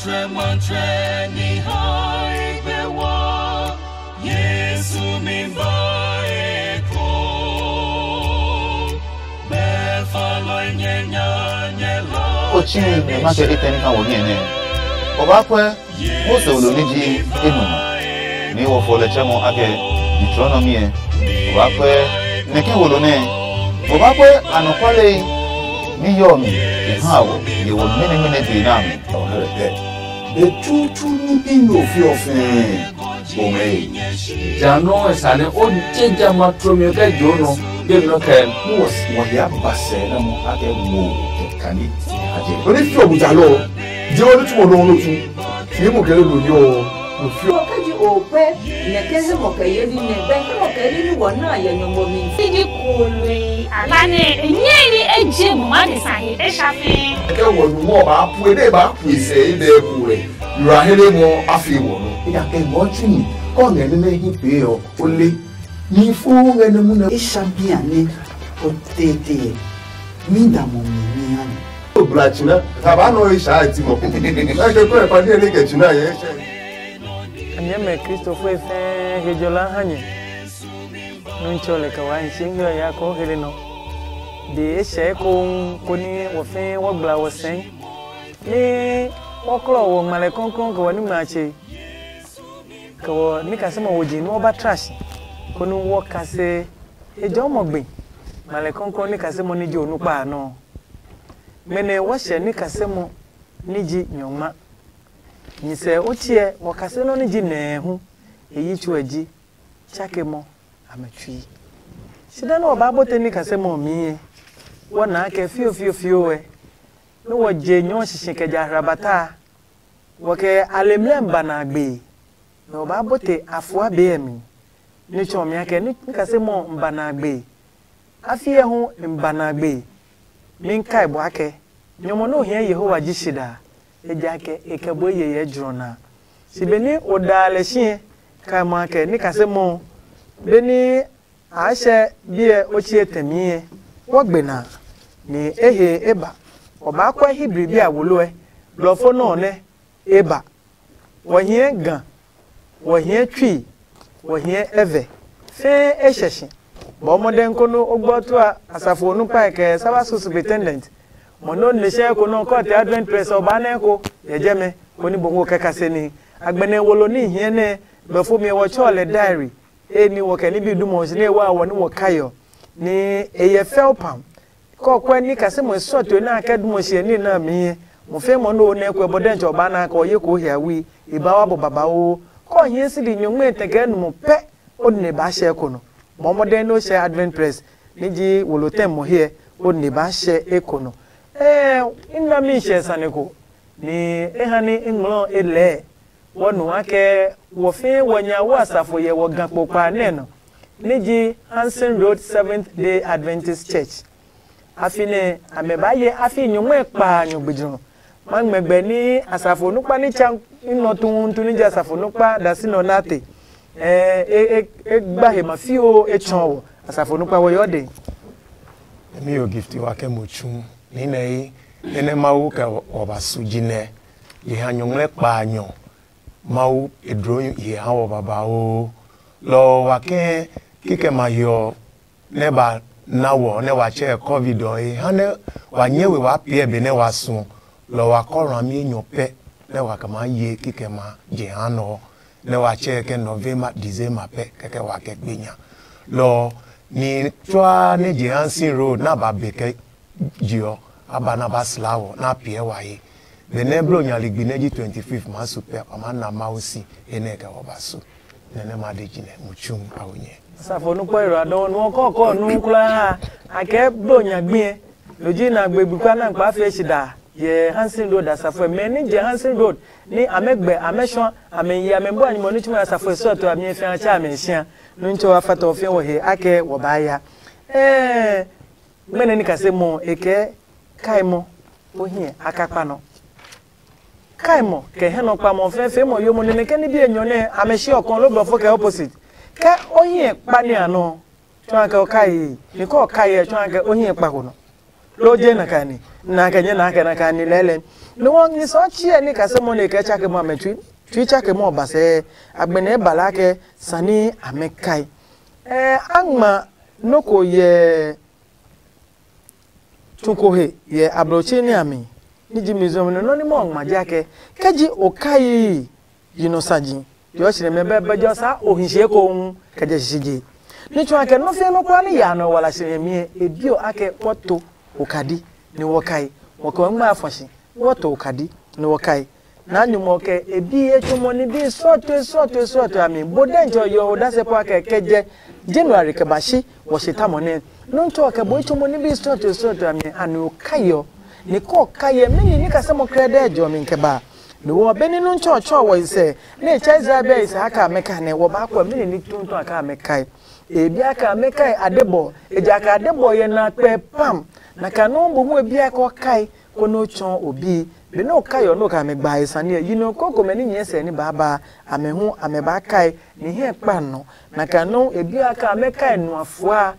mantre ni hai bewa Yesu mimba eko be falo nyenya nyela ochi ne ma ke iteni kan woni ene oba pe mo se oloniji enu ni wo fo le chemo age Deuteronomy e oba pe ne ke wo lo ne oba pe anokwale ni yomi ihawo ye wo mene de na mi the true ni pin of your friend ome jano esane o jeja matromi ka jono de no kan was wa ya base na mo age mo kani aje oni fi obuja lo je oni tu mo lo tu fi mo kele lo yo o fi o kaji o pe ne keze mo ka yeli ne ben mo ka yeli ni wona ya no mo mi sidi kulwe alane enyeni eje mo ma de sahi e shafi ke wo nu mo ba pu e de ba pu ise ide ku re yura hele mo afi wo no ya ke mo tuni ko ngene ne hi pe o le ni fu ngene mu na e champion ni o tete mi da mo mi ani o blachina ta ba no isha ti mo na ke ko e pa ni ele ke china ye Anyame Christopher fe hejola hanye nunchole kawan singyo ya ko heleno de eshe ko ni wo fe wo gba wo sen ni wo klo wo male konkon ko ni mache ko ni kase mo woji no ba trash ko nu wo kase ejo mo gbin male konkon ni kase mo ni ji onu pa no mene wo she ni kase mo ni ji nyoma ni se ochie wakase no ni ji na hu eyi chuaji chakemo amatwi sida no ba bote ni kase mo mi wona ke fio we no woje nyon hihye keja rabata woke alemlemba na agbe no ba bote afua be mi ni chomi ake ni kase mo mba na agbe afie hu mba na agbe min kai bo ake nyomo no hia Yehova ji shida ejake ekebo ye jrona sibeni odale hie kai mo ake ni kase mo beni ahye bie ochie temie wogbena ni ehe eba oba kwa hibri bia woloe lofo no ne eba wohie gan wohie twi wohie eve fe ehyehin bo moden kono ogboto asafo onu pa ke sabaso superintendent mono ne she kono court advent press oba na ko yejeme koni bongo kekase ni agbene wolo ni hie ne befo mi wo chole diary eni wo ke ni bi dumo se ne wa wo ni wo kayo ni eye felpam ko kwa ni kase mo soto na akadumo se ni na mi mo fe mo no na ko boden cho ba na ko ye ko hia wi ibawa bo baba o ko hie si di nyonwe tege no mo pe o ne ba she ko no mo moden no she advent press ni ji wolo tem mo hie o ne ba she eko no inna mi she saneko ni ehani inglo ele wonu ake wo fe wonya wo asafo ye wo gan popa ne no niji Hansen Road 7th Day Adventist Church afine amebaye afi nyumwe pa nyugbijun magmegbe ni asafo nupa ni chan ino tun ni asafo nupa dasino nate gba he mafio echonwo asafo nupa wo yode mi o gift wa ke mochun ni nei ene mawu ka obasujine ye hanyumwe pa anyo mawu edro ye hawo baba o lo wa ke kike mayo neba nawo ne wa che covid o hane wa nyewe wa pie be ne wa sun lo wa koran mi enyo pe ne wa kama ye kike ma je hano ne wa che ke November December pe keke wa ke gbenya lo ni twa ne je Hansen Road na ba be ke jio aba na ba slawo na pie wa yi the nebro nyaligbi neji 25 ma super ama na mausi ene ke obaso nene ma de jine muchum awonye asafo nupa ero adon won koko nu kula ake blonya gbin loji na gbegbi kwa na pa fe shida ye Hansen Road asafo me ni je Hansen Road ni amegbe ameshon amenyi amembo animo ni chuma asafo so to ami fe acha amenhia nu ncho afata ofie wo he ake wo ba ya mene ni kase mo eke kaimo ohie akapa no kaimo ke heno pa mo fe mo yo mo ne ke ni bi enyo ne ameshi okon lo gbo fo ke opposite ke ohie pa ni ano twa ke okai ni ko okai e twa ke ohie pa ko no loje na kani na kanye na kani lele no won ni so chie ni kasemo ne ka chake mo ametwi twi chake mo base agbene balake sani amekai angma noko ye tukohe ye abrochi ni ami ni jimizo no ni mo angma jake kaji okai yinosaji yo chire mebe bejo sa ohinhie ko kaje shiji ni chwa ke no fe no kwa ni ya no wala chire mi ebio ake poto okadi ni wokai woko ngma afashi woto okadi ni wokai na nyumoke ebi etumo ni bi soto ami bodenjo yo dase po ake keje January ke bashi wo shitamone no nto ke bo etumo ni bi soto ami anu kayo ni ko kaye mini ni kasemo krede ejo mi nke ba ni wo beni no ncho wo ise na chaiza be ise aka meka ne wo ba kwa mini ni tuntu aka mekai ebi aka mekai adebo eja aka adebo ye na pe pam na kanu bo mu ebi aka kai kono chon obi be no kayo no ka me gba isane yi no koko mani nyese ni baba amehu ameba kai ni he pa no na kanu ebi aka mekai no afua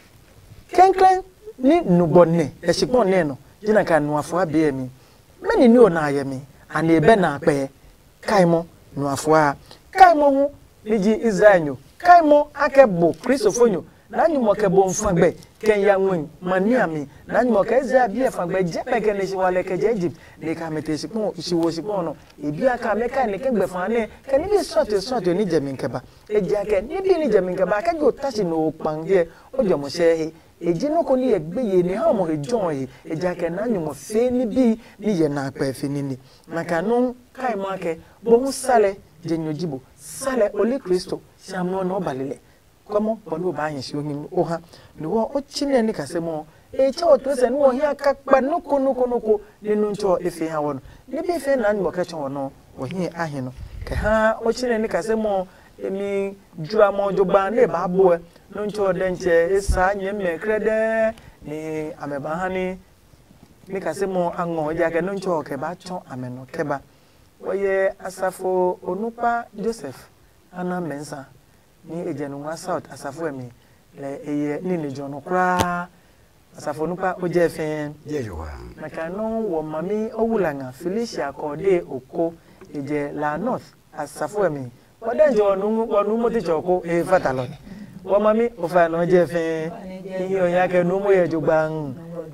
kenklen ni nubonne e shipon ne no jina ka no afua be mi mani ni ona aye mi ana ebe na pe kaimo no afua kaimo hu niji Israelio kaimo akebo Kristofonyo na nyumo kebo mfagbe kenya nwin maniami na nyumo ka Israel bia fagbe jebe ke ne shiwale ke Egypt ne ka metesipon isiwo sipon no ebi aka meka ne ke gbefane ke ni bi soto ni jeminkeba eja ke ni bi ni jeminkeba ka go tashi no pange ojomo shehe eji no ko ni egbeye ni ha mo rejon yi eja ke na nyumo fe ni bi ni ye na pa fe ni na kanu kai make bo sale jenyojibo sale oli Kristo shamno no balile komo ponu ba yin si ohim oha ni wo ochine ni kasemo che oto se ni wo hi akakpa nuko ninu ncho efe ha wono ni bi fe na nbo ka che wono wo hi ahin no ke ha ochine ni kasemo emi jua mo jogba ne ba bo no ncho denche esa nyemme krede ni ameba hani ni kasemo ango ja ke no ncho ke ba chon ameno ke ba woye asafo onupa Joseph ana mensa ni ejenunwa south asafo emi le eye ni ni jono kra asafo nupa ojefen jejowa makano wo mami owulanga Felicia Kode Oko eje la north asafo emi odenjo nu mo ti choko e fatalon wo mami ofa no jefen iyo yake nu mo yejugban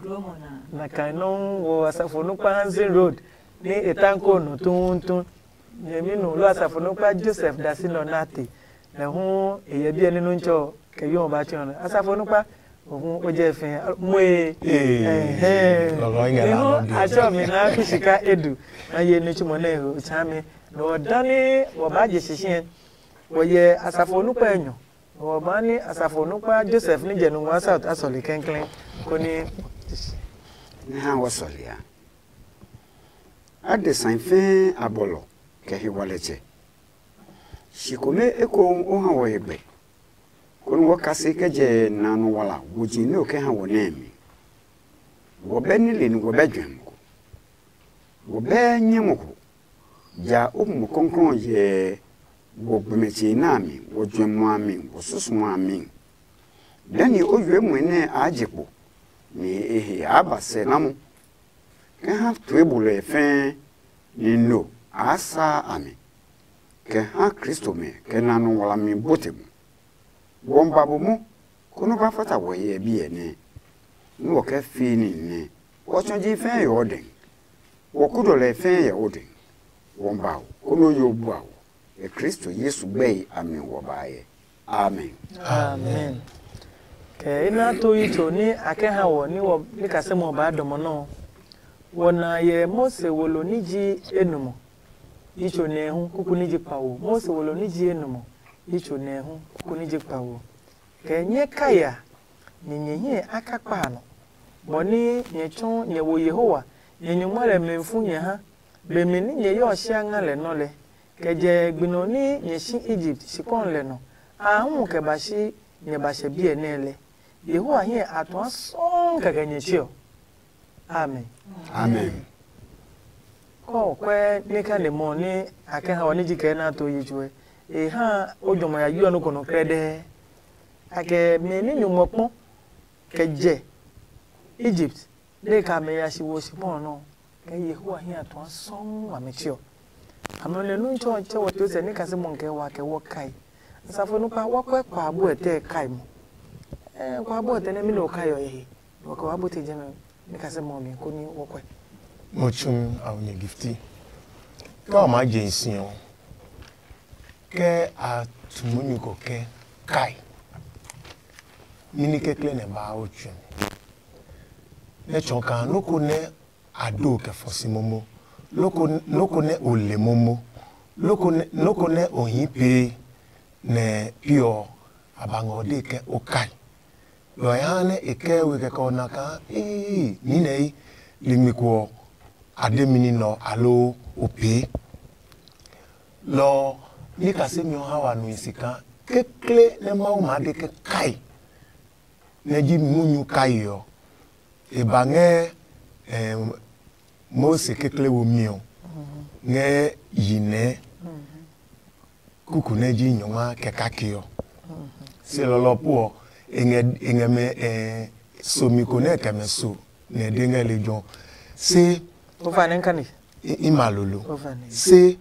makano wo asafo nupa Hansen Road ni etanko no tuntun yemi no lo asafo nupa Joseph Dasino Nati na hu eye bi eni no ncho ke yo ba chon asafo nupa ohun oje fin moe ajo mi na fisika edu aye ni chumo na ho chami no dani wo ba je shishin wo ye asafo nupa enyo wo ba ni asafo nupa Joseph ni jenu wa south asoli kenklen ko ni ha wo solia ade sanfe abolo ke hi waleche shikome eko oha wo egbe kon wo kase keje nanu wala woji ne oke ha wo nemi wo beni le ni wo bedwem ko wo be nyemo ko ja omu konkron ye wo gbemechi na mi wo dwemu ami wo susumu ami dani owe mu ne ajepo ni ehe abase namu ke ha tuebule fe ni no asa ami ke ha Kristo me ke nanu wala mi botemu womba bomu kono ba fata wo ye bi ene ni wo ke fi ni ne wo chonji fe yo den wo kudo le fe ye odin womba kono yo bu awo e Kristo Yesu gbei amen wo baaye amen amen ke ina to ito ni ake ha wo ni wo ni kasemo ba domo no wona ye Mose wolo niji enumo icho nehu kukuniji pawo Mose wolo niji enumo icho nehu kukuniji pawo kenye kaya nyenye akakpa no boni nyechon nyewo Yehowa nyenyumale memfu nye ha be meni nye yo hia le no le keje gbinoni nyeshi Egypt sikon le no ahun ke bashi nye bashe bi enele Yehowa hie atwa son kagenye chio amen amen ko kwe nika le mo ni ake ha woni jike na to yijwe e ha ojomo ya yo no kono krede ake me ni nyumopon keje Egypt de ka me ya shi wo shi bon no ke Yehowa hia to ason wa me chio amole nu ncho che wo to se ni ka se mon ke wa ke wo kai asafo no pa wa kwa abo ete kai mo kwa abo ete ne mi no kai yo yi wo kwa abo te je ni ka se mon mi ko ni wo kwa mo chum a onye gifti ka ma je nsin o ke a tumunyu ko ke kai mini ke kle ne ba o chum ne chonka no ko ne ado ke fosi momo loko ne ole momo loko ne ohipe ne pio abangode ke okai lo ya ne eke we ke kona ka ni nei limiko ademini no alo ope lo ni ka se mi hawa no isika kekle ne ma o ma de ke kai ne ji munyu kai yo e bange Mose kekle wo mio nge yine kuku neji nyoma kekakio se lolopo enge me so mi ko ne keme so ne denga lejon se ofanen kani imalolo se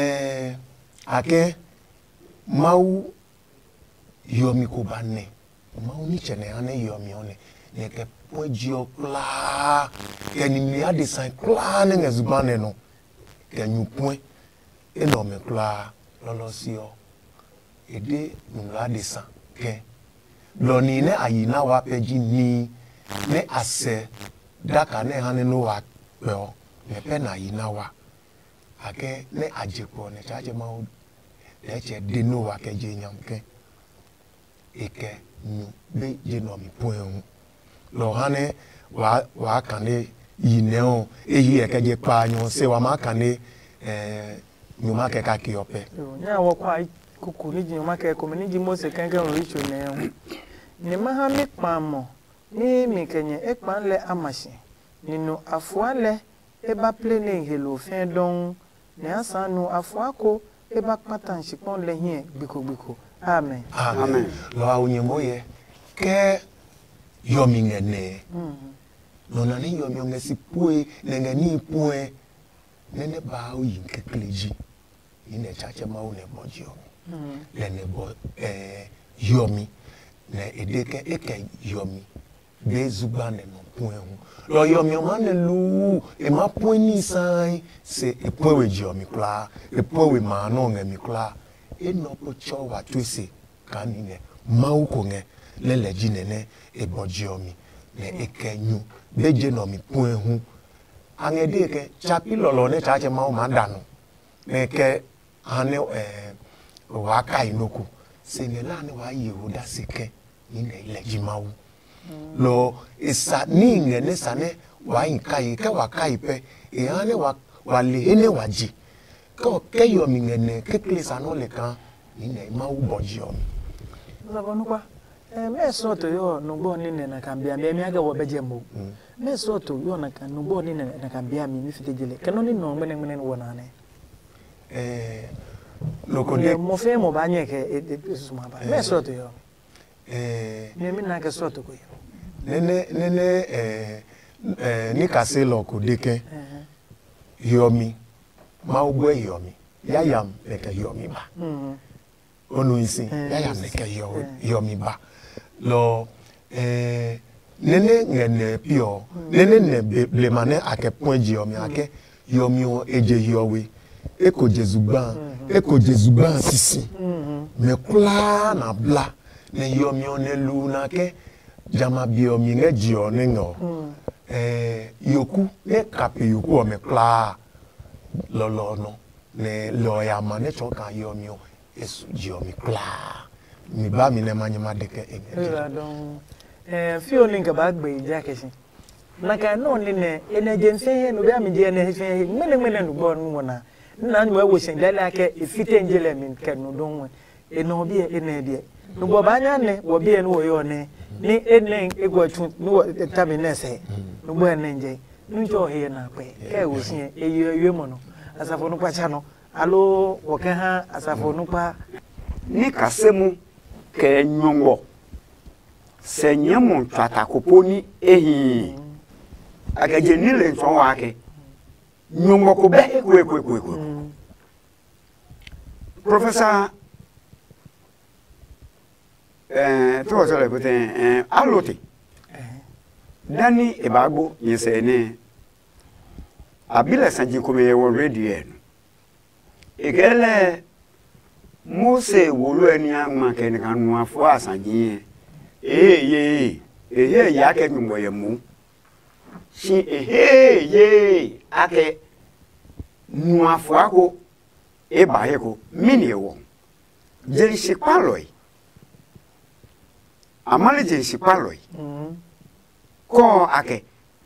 ake mau yomi ko banne mau ni chene ane yomi one ne ke pojio kla keni mi ade san kla ne ngezubane no kenyu point enorme kla lolo sio ede numla de san ke loni ne ayina wa peji ni ne ase daka ne hane no wa pe o ne pe na ayina wa ake ne ajepo ne chaje ma o leche de no wa ke je nyam ke eke nu be je no mi point lo hane wa kane yineo eyi ekeje pa nyon se wa ma kane nyuma ke ka ki ope nya wo kwa kuku ni nyuma ke ko ni ji Mose kankan o richo ne ni ma ha mi pamo ni mi kenye e pan le amashi ninu afuale e ba plene helo fin don ne asanu afuako e ba patan shipon le hien gbiko amen amen lo awunyemo ye ke yomi ngene nona ni yomi ngesi pue nengani pue nene ba o yinke kleji ine chache ma one bojo lene bo yomi ne edeke eke yomi bezubane no pue hu lo yomi o mane lu e ma pue ni sai se e pue we yomi kla e pue we ma no ngemi kla e no po cho wa twese kanine ma uko nge lele jinene e bojiomi ne ekenyu beje no mi pun hu angede ke chapi lolo ne chache ma o mandanu ne ke ane wa kai noku sengela ne wa yehuda sike ni ne ile jimawu lo isa ninge ne sane wa inkai ke wa kai pe e ane wa le ene waji ko ke yo mi ngene ke klisa no le kan ni ne ma u bojiomi zabonukwa me soto yo nubo ni ne na kambia me aga wo beje mo me soto yo na kan nubo ni ne na kambia mi fite jele keno ni no mene wona ne lokode mo fe mo ba nye ke suma ba me soto yo me mi na ke soto ko yo nene ni kase lokode ke yomi ma ugwe yomi yayam le ke yomi ba onu isi yayam le ke yomi ba lo nene ngene pio nene ne blemane ake point yomi ake yomi o eje yowe eko jezuban sisi me kula na bla ne yomi o ne lu na ke jama biomi nge jio ne ngo yoku ne kape yoku o me kula lolo no ne lo ya ma ne choka yomi o esu jiomi kula mi ba mi ne manyama deke ega don fi o link ba gbe ja kesin na ka no ni ne enejense no bia mi je ne fe mene no bo no na na nwe wo shen dala ke ifite njele min ke no don we eno bi ene bi no bo ba nya ne wo bi ene wo yo ne ni ene egwa tu no tabi ne se no bo ene nje njo he na pe ke wo sin ewe mo no asafo no kwa cha no alo wo ke ha asafo no kwa ni kasemu ke nyongo se nyemo twata koponi ehi agaje ni le so wa ke nyongo ko be ko Professor to so le putin alote dani ebagbo yese ne abile sanji ko me wo radio no egele Mose wolu eni ama ke ni kanu afo asanji ye ya ke nyumbo ye mu si ye ake nu afo ako e ba he ko mini ewo jeri si paloi amale jeri si paloi ko ake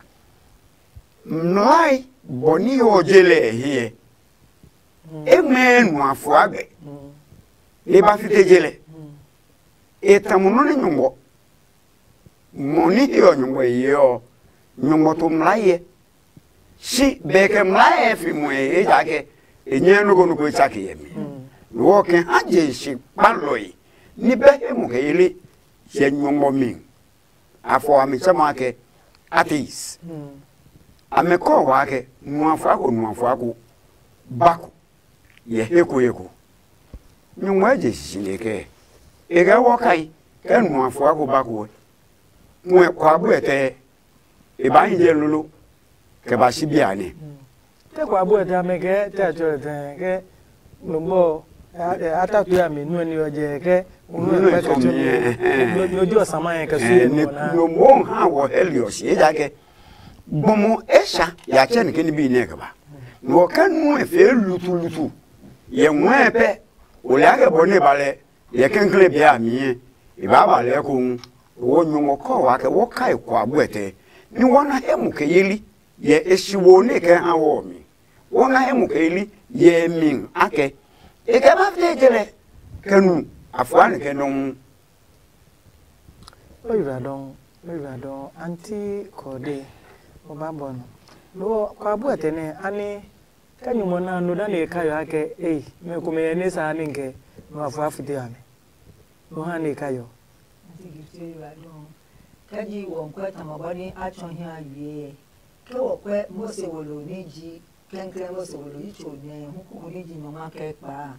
mlai boni o jele here e me nu afo agbe le ba fite jele e tamuno ni nyumbo moni yo nyumbo yo nyumbo to mlaye si beke mlaye fi mu e jake enye no go no ko chake yemi wo ke anje si paloi ni be mu ke ile se nyumbo mi afo ami chama ke atis ameko wa ke nu afo ako bako ye heko nyumbo aje si leke ega wo kai ke nu afo ako bako mu kwa bu ete e ba yin je lulu ke ba si bia ni te kwa bu ete ameke te acho te ke lumbo atatu ya mi nu ni oje ke unu pe ke lojo sama yen ke su ni na no mo ha wo Helios e ja ke bomo esha ya che ni ke ni bi ni ke ba no kan nu e fe lutu ye nwe pe o le age bo ni bale ye kenkle bia mi e ba bale ko wo nyumo ko wa ke wo kai kwa bu ete ni wona hemu ke yeli ye esiwo ne ke ha wo mi wona hemu ke yeli ye min ake e ke ba fte jele kanu afwan ke non oyura don anti kode obabono lo kwa bu ete ne ani kanyu mona no da ne kayo ake me ko me ne sa ni nke no afa fite ame no ha ne kayo kaji wonkwe tamabani achon hi awie ke wokwe Mose wolo niji kenkre Mose wolo icho ne huku niji no make pa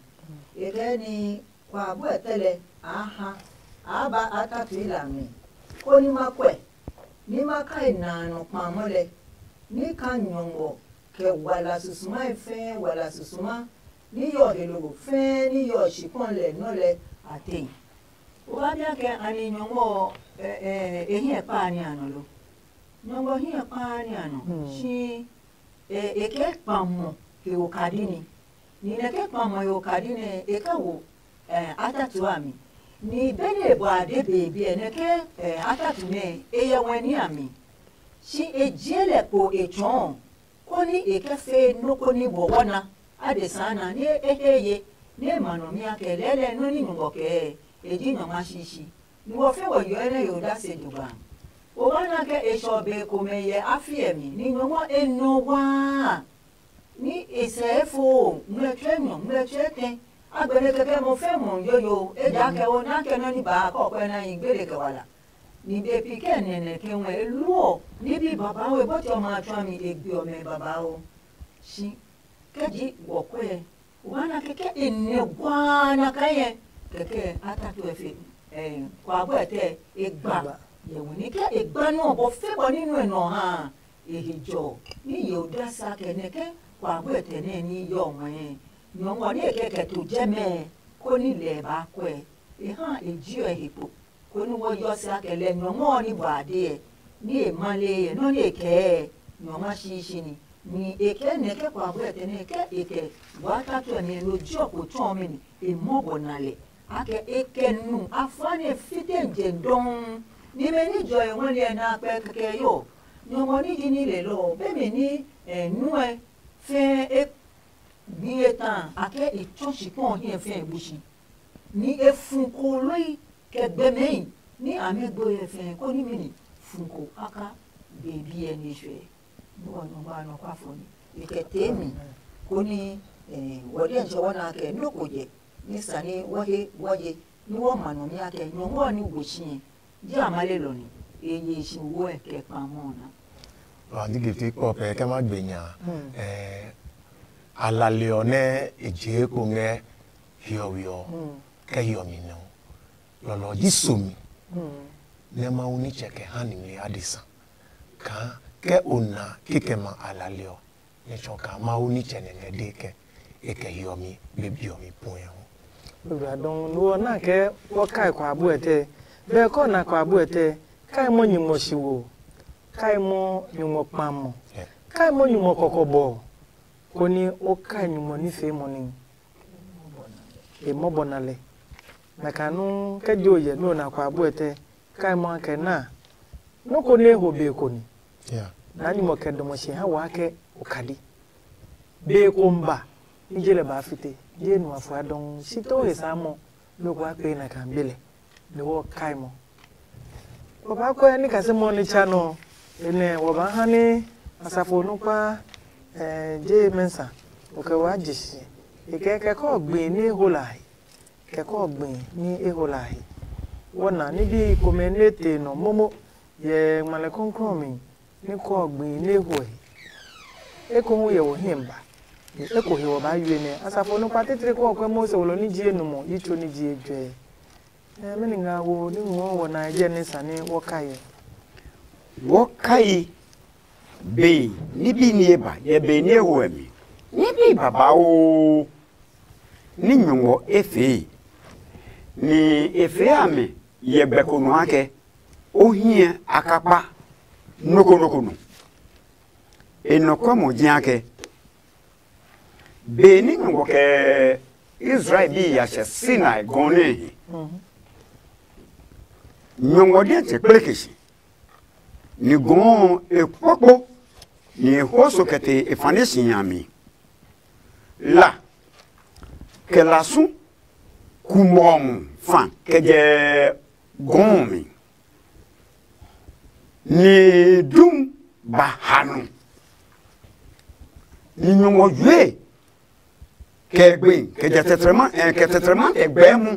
egeni kwa bu etele aha aba atatu ilami ko ni makwe ni makai na no pamole ni kanyongo ke wala susuma ife wala susuma ni yo helo fe ni yo shiponle nole ate Wabia ke ani nyongo ehi epa ni ano lo. Nyongo hi epa ni ano. Si eke pamo ke okadini. Ni neke pamo yo okadini eka wo atatu ami. Ni bene bo ade baby neke atatu ne eye weni ami. Si ejele po echon. Koni eke fe no koni bo wona ade sana ni eheye ne manomi ake lele no ni nyongo ke eji no mashishi ni wo fe wo yo ene yo da se duba o wana ke eshobe ko meye afiemi ni nwo enu wa ni esefo mletete agbere keke mo fe mo yoyo eja ke o na ke no ni ba ko pe na igbere ke wala ni be pike nene ke won eluo ni bi baba we bo ti o ma twa mi egbe o me baba o si keji wo kwe o wana keke enne gwa na kaye keke atatu efe kwa bo ete egba yewo ni ke egba no bo fe bo ninu eno ha ehijo ni yo dasa keneke kwa bo ete ne ni yo won no wo ni keke to jeme ko ni le ba kwe ha eji ehipo ko ni wo yo sa kele no mo ni bade ni e male no ni ke no ma shishi ni eke neke kwa bo ete ne ke eke wa tatu ni lojo ko ton mi ni e mo bonale ake ekenu afane fite jendon ni me ni joy won le na pe keke yo ni mo ni di ni le lo be me ni enu e fe e bi etan ake e chochi pon hi e fe ebushi ni e funko loi ke gbe me ni amegbo e fe ko ni mi ni funko aka baby e ni jwe no ba no kwa foni e ke temi ko ni wode nje wona ke no koje ni sani woye ni wo manu mi ake nyongo ni wochi di amale lo ni eye si wo e ke pamo na andi gifti ko pe ke ma gbenya alale one eje ko nge hiowio ke hiomi no lolo jisumi ne ma uni cheke hanimli adisa ka ke ona kikema alale o ne choka ma uni chene ne deke eke hiomi bebiomi poyo Bra don no na ke wo kai kwa buete be ko na kwa buete kai mo nyimo siwo kai mo nyimo pamo kai mo nyimo kokobo koni o kai nyimo ni fe mo ni e mo bonale na kanu ke joye no na kwa buete kai mo ke na no ko ne ho be ko ni na nyimo ke do mo shi ha wa ke o kadi be ko mba njele ba fite je no afa don sito esamo lo kwa pe na kambele le wo kaimo o ba ko ni ka se mo ni chano ene wo ba hani asafo no pa je mensa o ke wa jisi e ke ko gbin ni holai ke ko gbin ni e holai wona ni bi komenete no momo ye male konkro mi ni ko gbin ni ho e ko hu ye wo himba eko hewo ba yue ne asafo no patetre ko kwa mo se wolo ni ji enu mo yicho ni ji edwe me ni nga wo ni wo wo na je ni sane wo kai be ni bi ni eba ye be ni ewo mi ni bi baba o ni nyongo efe ni efe ame ye be ko no ake o hie akapa noko no enoko mo ji ake Beni ngo ke Israel bi ya she Sinai gone. Nyongo de te plekeshi. Ni gon e popo ni hoso kete e fanesi nyami. La ke la su kumom fan ke je gomi. Ni dum bahanu. Ni nyongo yue que tetreman egbemu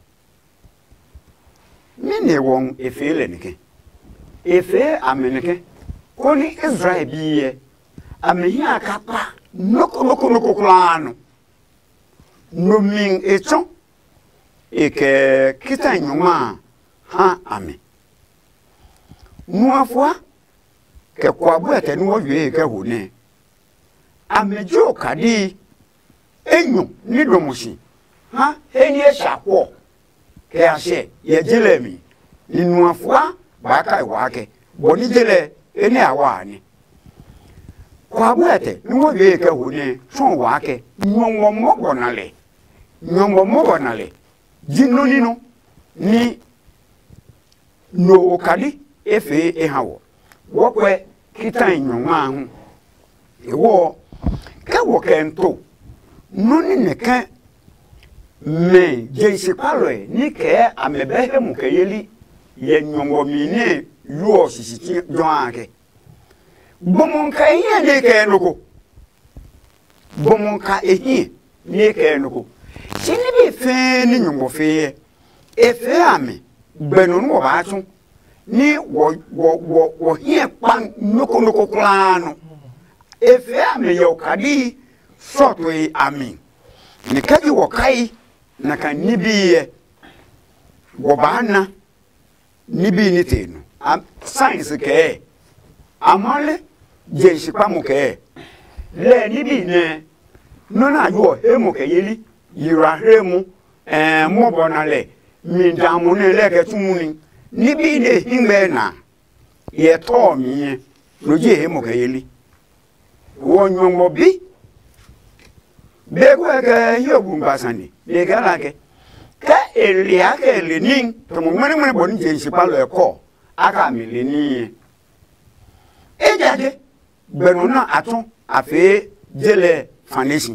mene won efele nike efe amenike koni Israel biye amehi akapa noko klano no min eton eke kita nyuma ha ame nuafwa ke kwabu ete nuwo yue ke hone amejo kadi enyo ni domushi ha eni eshapo ke ase ye jelemi ninu afua ba kai wake boni jele eni awani kwa bwete nuwo ye ke hone son wake nyongo mogonale jinno nino ni no okadi efe ehawo wokwe kita nyonga hu ewo ke wokento noni neke me jensi palwe ni ke amebehe mukeyeli ye nyongo mine yuo sisiti joake bomonka ehie ne ke noko bomonka ehie ne ke noko sini bi fe ni nyongo fe efe ame gbenu no ba tun ni wo hie pan noko klano efe ame ye okadi sotwe amin ni kaji wakai na kan nibiye wobana nibi ni tenu science ke amale jenshi pamu ke le nibi ne nona yo hemu ke yeli yira hemu mo bonale mi damu ne le ke tumuni nibi ne himbe na ye to mi loje hemu ke yeli wonyo bi Begwe ke yobu mbasani lega lake ka elia ke lenin to mo mane boni jensi palo eko aka mi leni ejade benona aton afi jele foundation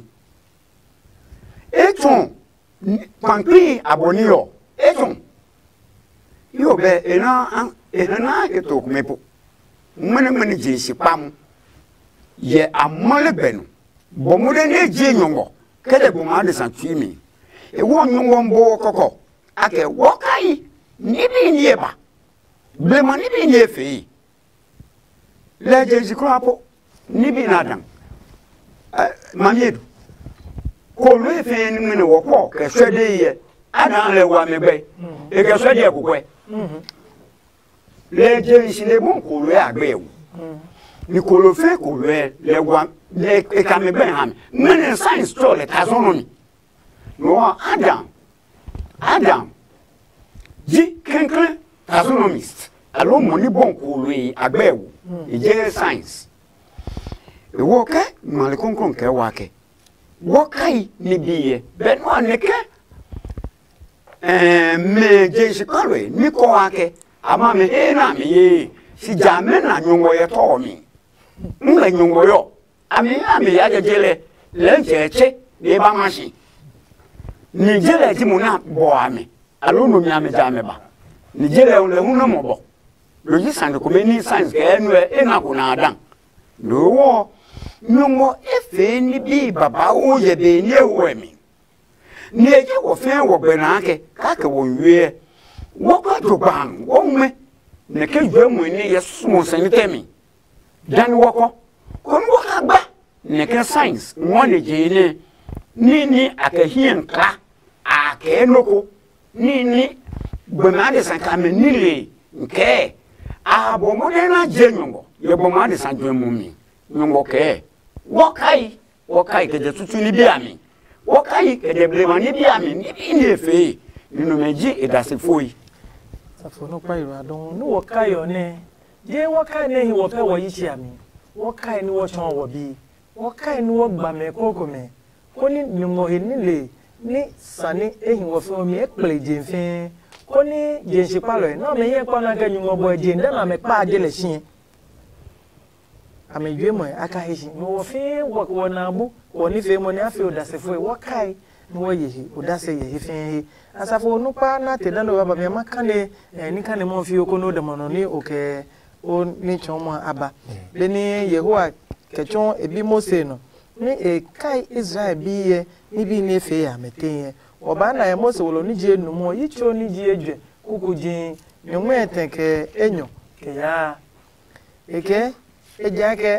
eton pankri abonio eton yo be ena ke to mepo mane jensi pam ye amale benu bomude ne je nyongo kede boma de santimi e won nyongo mbo koko ake wokai nibi nieba blema nibi niefe leje jikurapo nibi nadam mamiedu ko lo efe ni mene wo ko ke swede ye adan le wa megbe e ke swede e kokwe leje isile bon ko lo agbe ewu ni ko lo fe ko lo le wa le e ka megbe ha mene science to le taxonomy no Adam ji kenkle taxonomist alo mo ni bon ko lo agbe ewu e je science e wo ke male konkon ke wa ke wo kai ni biye ben wa ne ke me je shikalo ni ko wa ke ama me he na me ye si jame na nyongo ye to mi nle nyongo yo ami ya jele le jeche ni ba mashi ni jele ti mo na bo ami alo no mi ame jame ba ni jele on le hu no mo bo lo yi sande ko me ni science ke enu e na ko na adan do wo nyongo efe ni bi baba o ye be ni ewo mi ni eje wo fe wo gbe na ke ka ke wo wie wo ka to ban wo me ne ke jwe mu ni yesu mo san temi dan wo ko wo ka gba ne ke science won le je ni akahien ka ake noko ni gbe ma de san ka me ni le nke a bo mo de na je nyongo ye bo ma de san jwe mu mi nyongo ke wokai ke de tutu ni bi ami wokai ke de blema ni bi ami ni bi ni efe ni no meji e da se foi safo no pa iro adon no wokai o ne je wokai ne hi wo fe wo yi chi ami wokai ni wo chon wo bi wokai ni wo gba me koko me ko ni nyumo he ni le ni sani ehi wo fe o mi e ple je nfin ko ni je nse palo e na me ye pa na ga nyumo bo je nda na me pa je le shin amejwe mo aka heshi no wo fe wo na bu wo ni fe mo ni afi odasefo e wo kai ni wo yehi odase yehi fe asafo no pa na te dan do baba me maka ne ni kan mo fi okono de mo no ni oke o ni chomo aba be ni Yehowa kechon ebi Mose no ni e kai Israel bi ye ni bi ni fe ya meten oba na ye Mose wo ni je nu mo yi cho ni je edwe kukujin ni mo etenke enyo ke ya eke ejake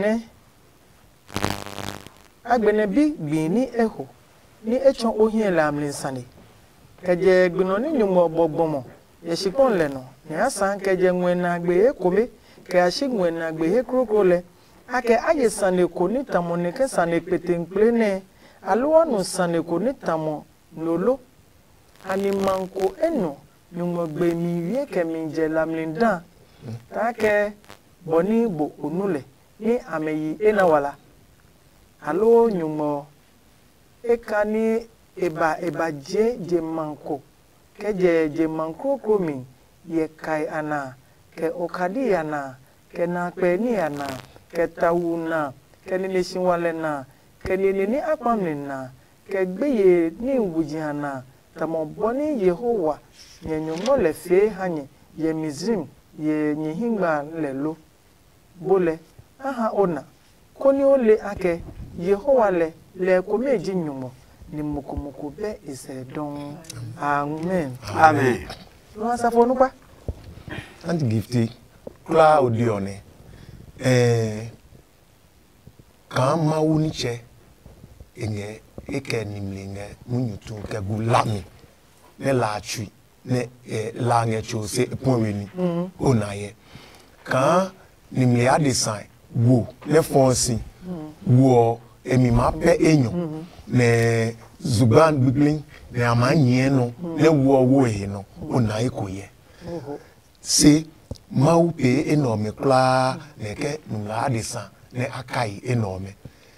agbene bi gbini eho ni echon ohien lamlin sane keje gbino ni nyumo gbogbomo ye shikon le no ni asan keje nwena agbe ekome ke ashigwe na agbe hekrokole ake aye sane ko ni tamone ke sane petenple ne aluwa no sane ko ni tamo lolo ani manko eno nyumo gbe mi wie ke mi je lamlin dan take boni bo onule ni ameyi enawala alo nyumo ekani eba je manko je manko komi ye kai ana ke okadi ana ke na pe ni ana ke tawuna ke ni sinwale na ke ni apamni na ke gbeye ni wuji ana tamo boni Yehowa ye nyumo le fe hanye ye mizrim ye nyihingba lelo bole aha ona koni ole ake Yehowa le ko meji nyumo ni mukumoko be isedon amen no asafo no pa and gifty kla odione kama uniche enye eke nimlinge munyutu ke gulami ne lachui ne la nge chose ponweni onaye kan nimle adesign wo le fonsi wo emi ma pe enyo ne zuban bibling ne amanye no ne wo he no onaye koye se mau pe enome kla ne ke nimle adesign ne akai enome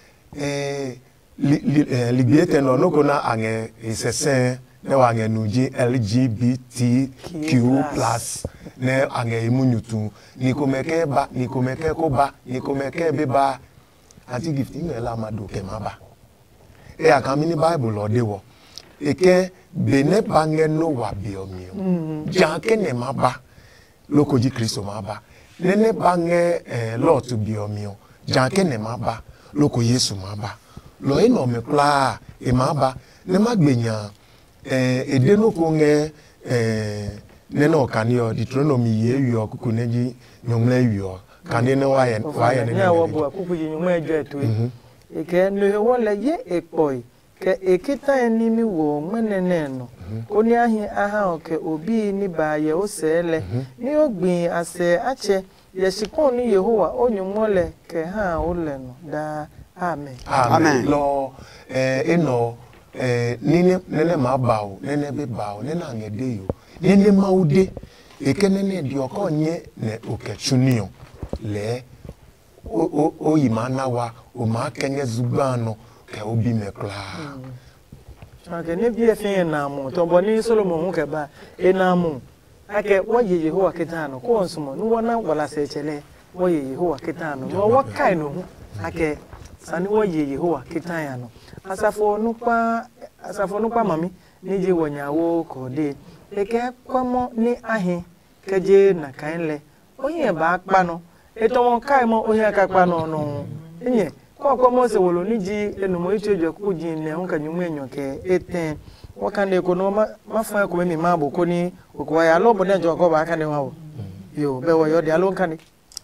libiete no kona ange isese ne wange nuji LGBTQ+ ne ange imunyutu nikomeke ba nikomeke ko ba nikomeke be ba anti gifting la madu ke maba e akami ni Bible odewo eke bene bange no wa biomio janke ne maba lokoji Kristo maba nene bange lot biomio janke ne maba loko Yesu maba lo eno me pla e maba ne magbenya ede no ko nge neno kanio Deuteronomy ye wi okuku neji nyomle wi kanene wa ne wo bo akuku yi nyuma ejo eto e ke no wo le ye epoi ke ekita enimi wo menene no oni ahin aha oke obi ni ba ye o sele ni ogbin ase ache ye shikon ni Yehowa onyumole ke ha o le no da amen amen lo eno nene ma bawo nene be bawo nene angede yo nene maude ekenene di okonye ne okechunio le o imana wa o ma kenye zubano ke obi mekla ake ne bi efe na mu to boni Solomon hu ke ba enamu ake wo ye Yehowa kitano ko nsumo ni wona wala se chele wo ye Yehowa kitano no wo kai no hu ake sani wo ye Yehowa kitanya no asafo nupa mami ni je wonyawo ko de eke kwamo ni ahin keje na kainle oyin ba pa no eto won kai mo oyin ka pa no no enye ko mo se wolo ni ji enumo ichejo ku ji ne hun kanyumu enyo ke eten wo kan de ko no ma fa ko mi ma bo ko ni ko ya lo bo de jo ko ba kan de wa wo yo be wo yo de alo kan ni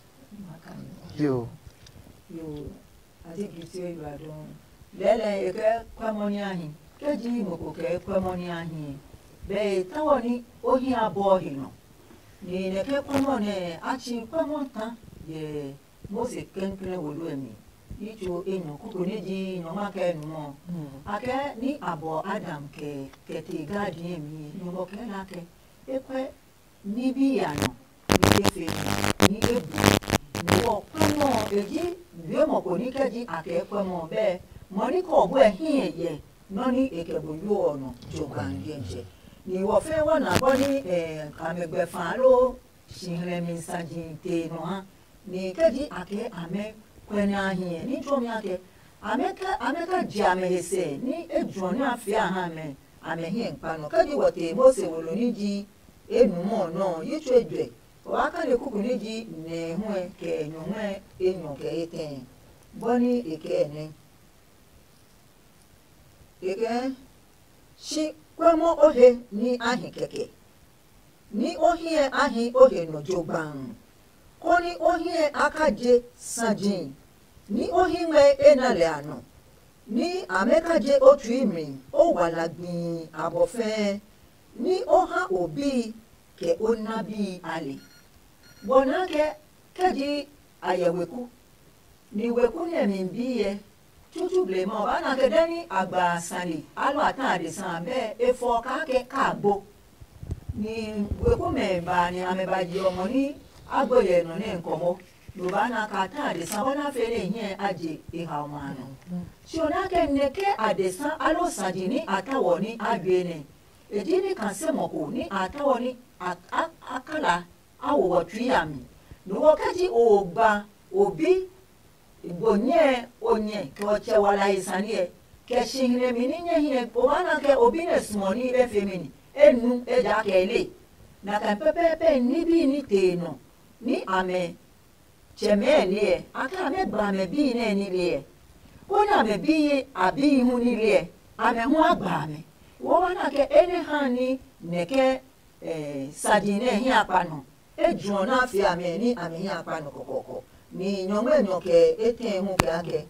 yo ati gisi ibadon lele eke kwamoni ahin keji moko ke kwamoni ahin be tawoni ohin abo hino ni ne ke kwamoni achi kwamonta ye Mose kenkere wolu emi icho enyo kuko neji nyoma ke numo ake ni abo Adam ke te gadi emi nyoma ke la ke ekwe ni bi yano ni efe ni ebu ni wo kwamo eji bi mo ko ni keji ake kwamo be mo ni ko bo ehin eye no ni ekebo yo ono jogangenje ni wo fe wona bo ni amegbe fan lo shinre mi sanji te no ha ni keji ake ame kwena hie ni jomi ake ameka jame hese ni ejoni afia ha me ame hie npano keji wote Mose wolo ni ji enumo no yitu edwe o aka le kuku ni ji ne hue ke nyonwe enyo ke eten boni eke ne eke shi kwamo ohe ni ahin keke ni ohie ahin ohe no jogban koni ohie akaje sanjin ni ohime enale ano ni amekaje otu imi o walagbin abofe ni oha obi ke onabi ali bonake keji ayeweku ni weku ne mbiye tutu blema bana ke dani agba sali alo atade san be efo ka ke kagbo ni weku me ba ni amebaji omo ni agboye no ne nkomo lo bana ka atade san bona fere yin aje iha omano si ona ke neke adesan alo sadini atawo ni agbene edini kan se moko ni atawo ni akala awo tuyami no kaji ogba obi igbonye onye ke oche wala isanie ke shingre mininye hine obana ke obi ne smoni be femini enu eja ke ile na kan pepepe nibi ni teno ni ame cheme ile aka me gba me bi ne ni ile ko na me bi abi hu ni ile ame hu agba me wo bana ke ene hani neke sadine hi apano ejuo na fi ame ni ame hi apano kokoko ni nyonwe nyoke eten hu ke ake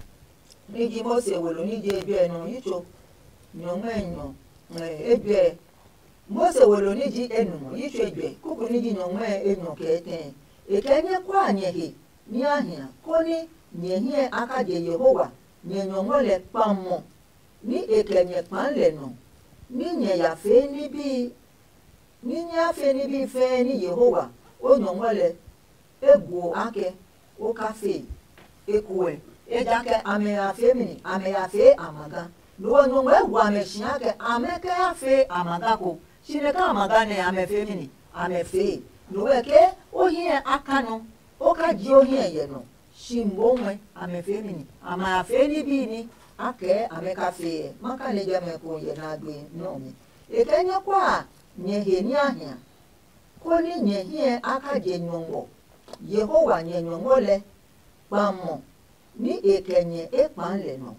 ni ji Mose wolo ni je ebe no yicho nyonwe nyo ebe Mose wolo ni ji enumo yicho ebe kuku ni ji nyonwe enyo ke eten ekenye kwa anyehi ni ahia koni nyehie akaje Yehowa nye nyonwole pamo ni ekenye panle no ni nye yafe ni bi ni nyafe ni bi fe ni Yehowa o nyonwole egwo ake o kafe ekwe ejake ame afe mini ame afe amaga lo nyonwe egwo ame shiake ame ke afe amaga ko shineka amaga ne ame fe mini ame fe lo eke ohie akano o ka ji ohie ye no shimbonwe ame fe mini ama afe ni bi ni ake ame kafe maka le jame ko ye na gbe no mi ekenye kwa nyehe ni ahia koni nyehie akaje nyonwo Yehowa nye nyongole pamo ni ekenye epanle no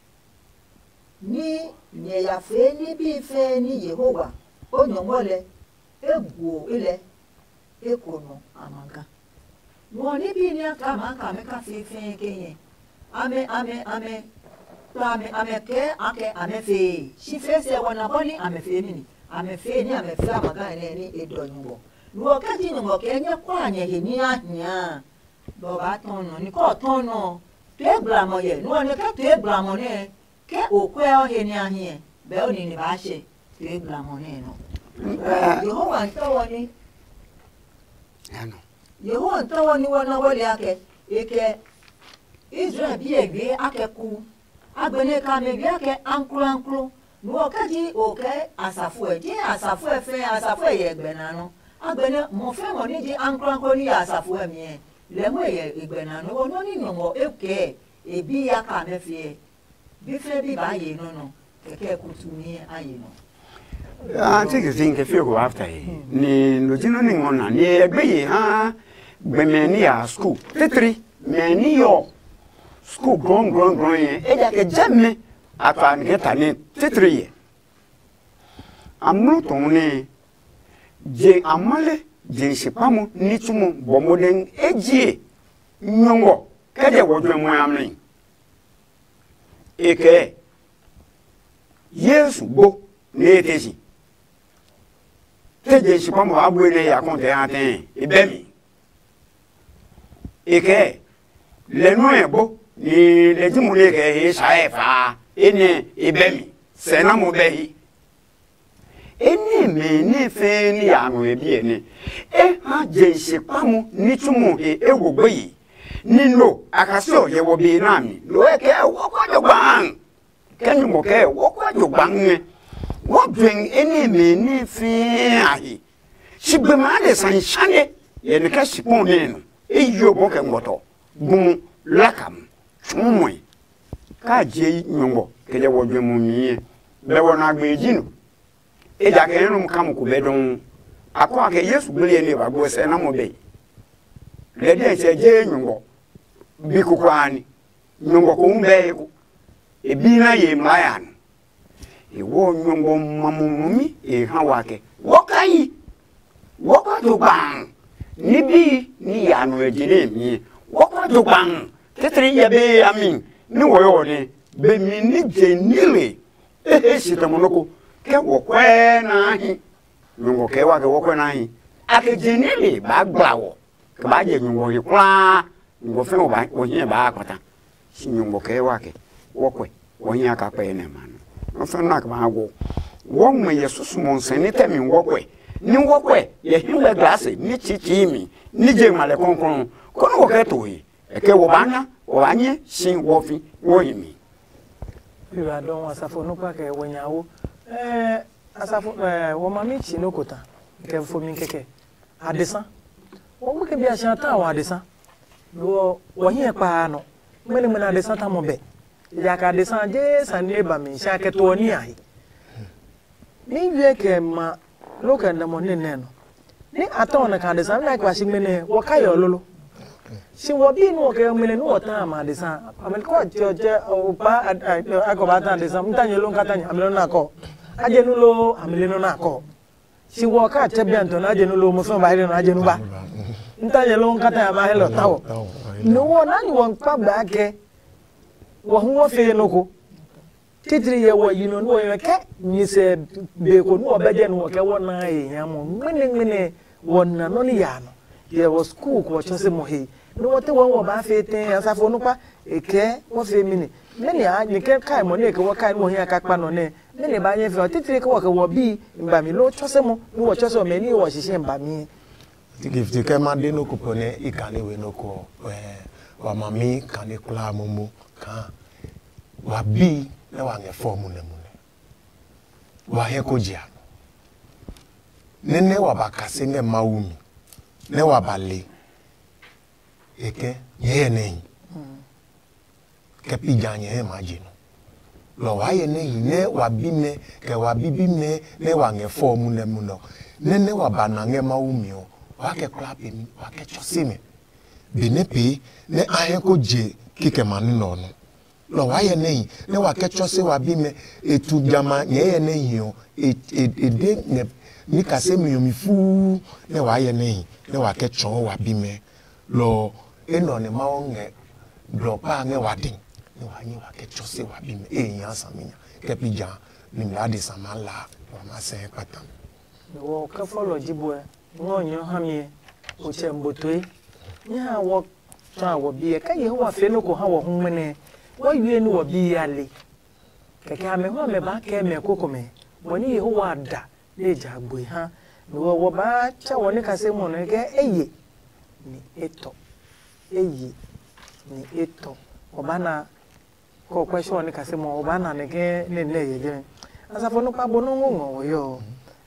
ni nye yafe ni bi fe ni Yehowa o nyongole egwo ile ekono amaga no ni bi ni aka ma ka me ka fe kenye ame ke ake ame fe shi fe se wona boni ame fe ni ame fe amaga ni edonwo no ka ji no ke nye kwa nye he ni ahia bo ba tono ni ko tono te blamo ye no ne ka te blamo ne ke okwe o he ni ahia be oni ni ba she te blamo ne no Yehowa ntawoni ano Yehowa ntawoni wona wole ake eke Israel bi egbe akeku agbene ka me bi ake ankru no kaji oke asafu ye egbe na no agbene mo fe mo ni ji ankru ni asafu mi le mo ye egbe na no no ni no eke ebi ya ka me fie bi fe bi ba ye no keke kutu ni aye no Anti que think if you go after ni no jino ni ngona ni egbe yi ha gbemeni a school tetri meni yo school grown ye eja ke jamme ata ni geta ni tetri ye amno to ni je amale je sipamu ni tumu bomoden eji nyongo kede wodwe mo amni eke Yesu bo ni etesi teje sipamu abwele ya konte aten ibemi eke lenu ebo ni lejimule ke saefa ene ibemi sena mo behi ene me ne fe ni anu ebi ene ha je sipamu ni tumu ewogbo yi nino akaso ye wo bi na mi lo eke wokwajo gban kenu mo ke wokwajo gban what doing any me fe ahi shigbe ma de sanshane ye ne ka shipon ne no eyo bo ke ngoto gun lakam chumwe ka je nyongo ke je wodwe mu mi be wona gbe jinu e ja ke num kam ku be don akwa ke Yesu gbele ne ba go se na mo be le de se je nyongo bi ku kwani nyongo ko mbe ko e bi na ye mlayan iwo nyongo mamumumi ha wake wokai wokato bang nibi ni yanu ejire mi wokato bang tetri ye be amin ni woyo ni be mi ni jenile sitamonoko ke wokwe na hi nyongo ke wake wokwe na hi ake jenile ba gbawo ke ba je nyongo yikwa nyongo fe oba ohin ba akota si nyongo ke wake wokwe ohin aka pe ne manu no na ka go won me yesusu mon sene temi ngokwe ni ngokwe ye himbe glase ni chichimi ni je male konkon kono wo keto yi eke wo bana wo anye sin wo fi wo yimi biba don asafo no pa ke wonyawo asafo wo mami chi no kota ke fo mi keke adesan wo mu ke bi asan ta wa adesan wo hin pa no mele mele adesan ta mo be ya ka desan je sane ba mi sha ke to ni ai ni ye ke ma lo ka na mo ne no ni aton na ka desan na kwa shi mene wo ka yo lolo si wo bi no ke mele no ta ma desan amel ko je o pa akoba ta desan mtanye lo nkata ni amel na ko aje nu lo amel no na ko si wo ka te bi anton aje nu lo mo so ba ile na aje nu ba mtanye lo nkata ba hele tawo no wo na ni won pa ba ke wo ho fe no ko titiri ye wo yino no ye ke ni se be ko no obeje no ke wo na e yamo ngene wona no ni ya no ye wo school ko chose mo he no wote wo ba fe ten asafo no pa eke wo fe mini meni a ni ke kai mo ni ke wo kai mo he aka pa no ne meni ba ye fe titiri ke wo ke wo bi mba mi lo chose mo ni wo chose o me ni wo sise mba mi tigifti ke ma de no ko pone ikane we no ko wa mami kane kula mumu kan wa bi na wa nge formu ne mu wa he ko jia nene wa bakase ne maumi ne wa bale eke ye ne ke pi janye he majino lo wa ye ne wa bi ne ke wa bibi ne wa nge formu ne mu no nene wa bana nge maumi o wa ke clap mi wa ke chosime benepe ne ahe ko je kike manu no no lo wa ye nei ne wa ke chose wa bi me etu jama ye nei o de ne ni kase mi fu ne wa ye nei ne wa ke cho wa bi me lo eno ne ma onge do pa nge wadin ni wa nyi wa ke chose wa bi me eyan saminya ke pija ni mi ade samala wa ma se patam wo ka follow jibo ngonyo hamie o che mbotoi nya wo ta wo bi ka ye wa fe no ko ha wo hunmene wo yue ni wo bi yale keke ame ho me ba ke me koko me woni ye ho wa da le jagbo ha ni wo ba cha woni ka se mo no ke eye ni eto ni eto obana ko question ni ka se mo obana ne ke ne ye je asafo no pa bonu ngo yo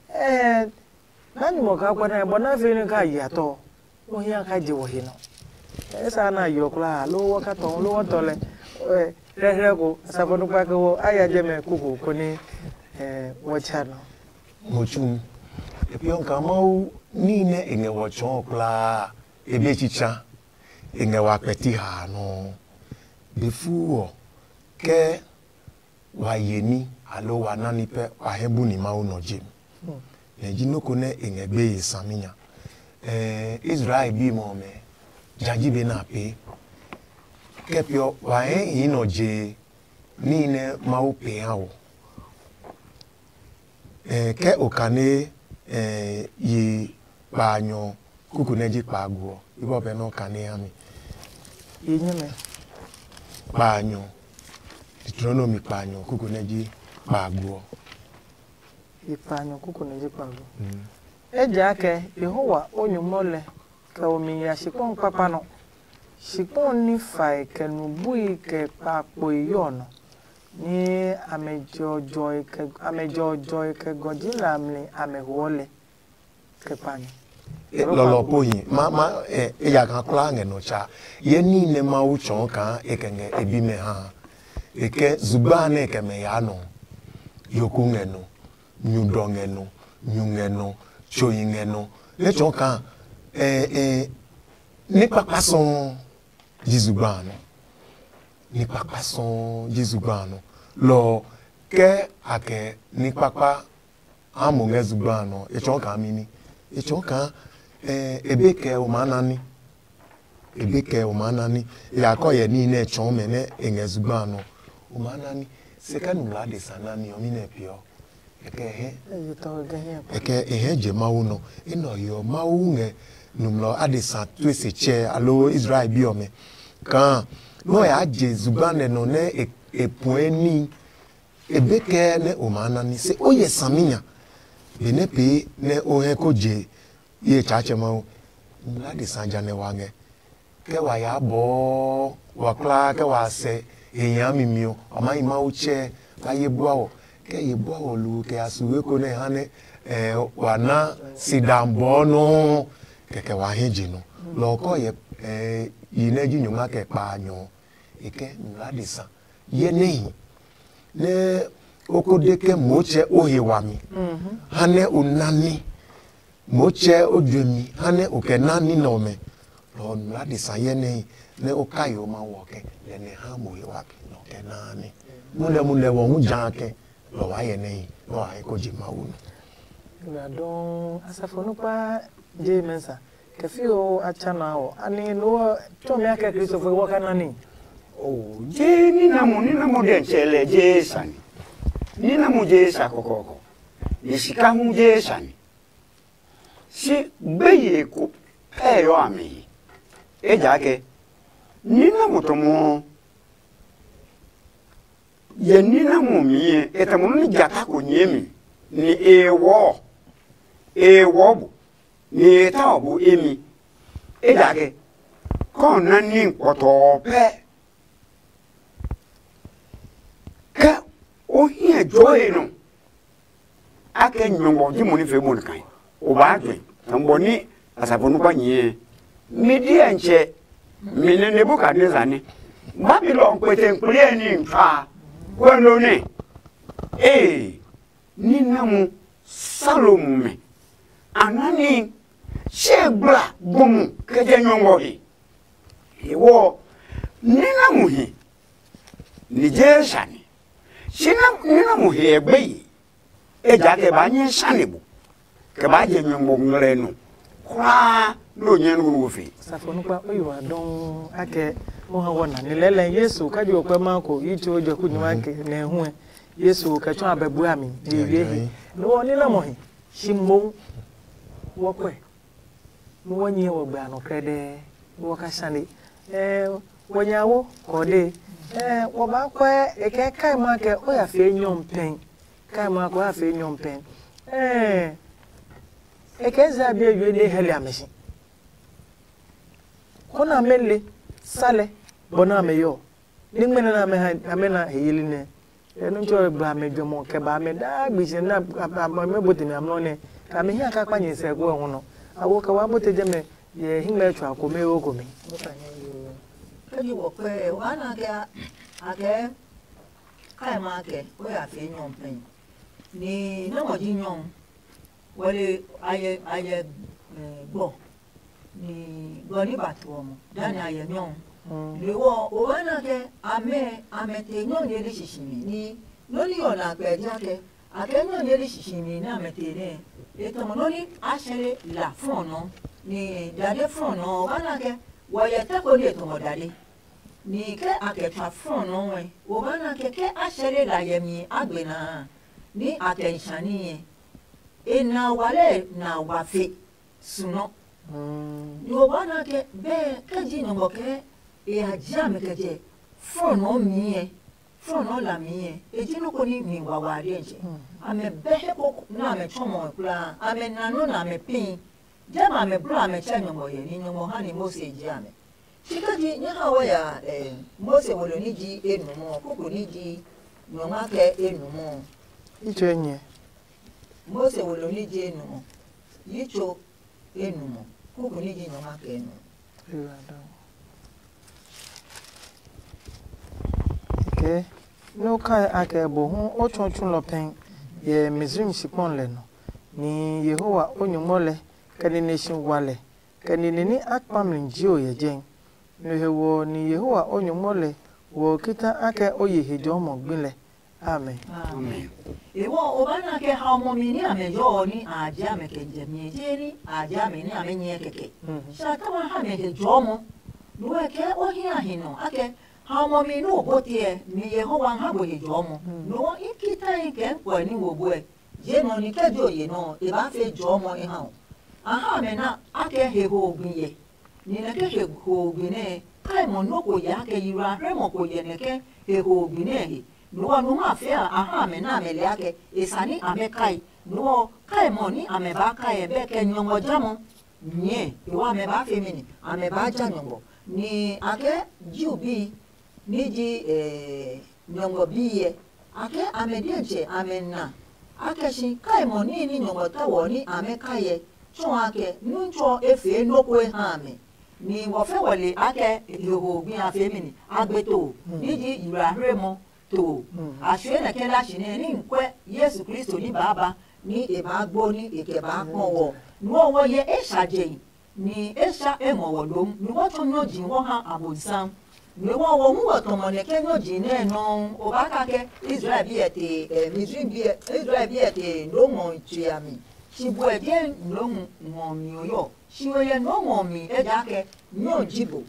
nani mo ka kwa na bona fe ni ka yato o ya ka je wo he no esa na yo kla lo wo ka to lo wo to le re ko asafo no pa ko aya je me kuku ko ni wo cha no mo chum e pi on ka mau ni ne enge wo chon kla e bi chicha enge wa peti ha no befuo ke wa yeni alo wa nani pe wa hebu ni mau no jim ne jinoko ne enge be saminya Israel bi mo me jaji be na pe kepio wa ino je ni ne mau pe hawo ke okane yi panyo kuku neji paguo ibo be no kane ami yinyeme panyo Deuteronomy panyo kuku neji paguo ipanyo kuku neji paguo eja ke Yehowa onyumole ka omi ya shikon papa no shikon ni fa ke nubui ke papo yono ni amejojo ke godila mle amehole ke panyo lolo poyin ma ya kan kla nge no cha ye ni ne ma u chon kan e kenge ebi me ha e ke zubane ke me ya no yoku nge no nyudo nge no nyunge no choyin nge no le chon kan ni papa son jizubano ni papa son jizubano lo ke ake ni papa amunge zubano e chon kan mini e chon kan ebeke o manani ya ko ye ni ne chon me ne engezubano o manani se ka numla de sanani o mi ne pio eke je mawu no ino yo mawu nge numlo adesa tu se che alo Israel bi o me kan no ya je zubane no ne epueni ebeke ne o manani se o ye saminya bene pe ne o he ko je ye chache ma la de sanja ne wange ke wa ya bo wa kla ke wa se eyan mimio o ma ima uche ka ye buawo ke ye buawo lu ke asuwe ko ne hane wa na sidambo no ke wa heji no lo ko ye yineji nyuma ke pa nyo ike la de san ye ne okodeke moche ohewami hane unani moche odwemi hane okenani nome lo nla de sayene ne okayo ma woke le ne ha mo wapi no kenani mule wo hu janke lo wa ye ne lo wa ko jima wu na don asafonu pa je mensa kefio achana o ani no to me aka Christopher wakanani oh je ni na mo de chele je sani nina mujesa kokoko yishika mujesa ni si beye ko peyo ami eja ke nina motomo ye nina mumie etamu ni jata ko nyemi ni ewo bu ni eta bu emi eja ke kon na ni npoto pe ka o here joy no ake nyongo ji moni fe mon kan o ba dwen tambo ni asafonu pa nyi midi enche mine Nebukadneza ni Babylon kwete nkure ni nfa kweno ni ni namu Salomon me anani shebra bomu keje nyongo hi iwo ni namu hi ni jeshani nina muhe egbe eja ke ba nyi sanebu ke ba je nyombo ngrenu kwa no nyen wo fi safonu pa oyo adon ake mo ha wona ni lele Yesu ka jo pe ma ko yichi ojo ku ni ma ke na hu Yesu ka tun abebu ami de ye no ni na mo hi shimo wo kwe mo wonye wo gba no krede wo ka sane wonyawo ko de wo ba kwe eke kai ma ke o ya fe nyom pen kai ma ko ya fe nyom pen eke za bi ewe de heli ameshi kona mele sale bona meyo ningmena na me amena heyili ne enu ncho gba me dwomo ke ba me da gbise na me botimi amno ne ka me hia ka kwanye se go ho no awo ka wa boteje me ye hingme twa ko me o ko me Kaji wo kwe wana ke ake kai ma ke o ya fe nyom pen ni na mo ji nyom wale aye gbo ni goni batuomo dani aye nyom le wo o wana ke ame te nyom ye le shishimi ni noni ona pe jake ake nyom ye le shishimi na ame te ne eto noni ashere la fono ni dade fono wana ke woye te ko le to modale ni ke aketwa fono we o wana ke ashere la yemi agbena ni attention ena wale na wafe suno yo wana ke be kaji no boke e ajame keje fono la miye e jino ko ni mi wawari enje ame behe ko na me chomo kula ame nanu na me pin jama me bra me chanyo moye ni nyomo hani Mose jame chikaji nya waya Mose wolo ni ji enumo koko ni ji nyoma ke enumo ichenye Mose wolo ni ji enumo yicho enumo koko ni ji nyoma ke enumo okay no kai ake bo hu ochonchun lo pen ye Misrim sipon le no ni Yehowa onyumole kani nation wale kani ni akpam njio ye jen no hewo ni Yehowa onyumole wo kita ake oye hejo mo gbinle amen amen ewo obana ke ha mo mi ni amejo ni aja me ke jemi ni aja me ni amenye keke shaka wa ha me hejo mo no ke ohi ahino ake ha mo mi no botie ni Yehowa ha bo hejo mo no ikita ike kwa ni wo bo je no ni kejo ye no e ba fe jo mo e ha aha me na ake heho gbiye ni na ke heho gbine kai mo no ko ya ke yira re mo ko ye ne ke heho gbine he no no ma fe aha me na me le ake isani ame kai no kai mo ni ame ba kai be ke nyongo jamo nye e wa me ba fe mi ni ame ba ja nyongo ni ake jubi ni ji nyongo biye ake ame dienche ame na ake shi kai mo ni nyongo tawo ni ame kai chon ake nuncho efe nokwe hame ni wo fe wole ake eho gbin afe mi ni agbeto niji ira remo to ashe na kela shine ni nkwe Yesu Kristo ni baba ni ebagbo ni ekeba konwo no wo ye eshaje ni esha emowo lom ni wo to noji wo ha abonsan ni wo wo mu wo to mo ne ke noji ne no obaka ke Israel bi ete Misrim bi Israel bi ete no mo chiami shibu ebe no ngomi oyo shiwe no ngomi ejake no jibo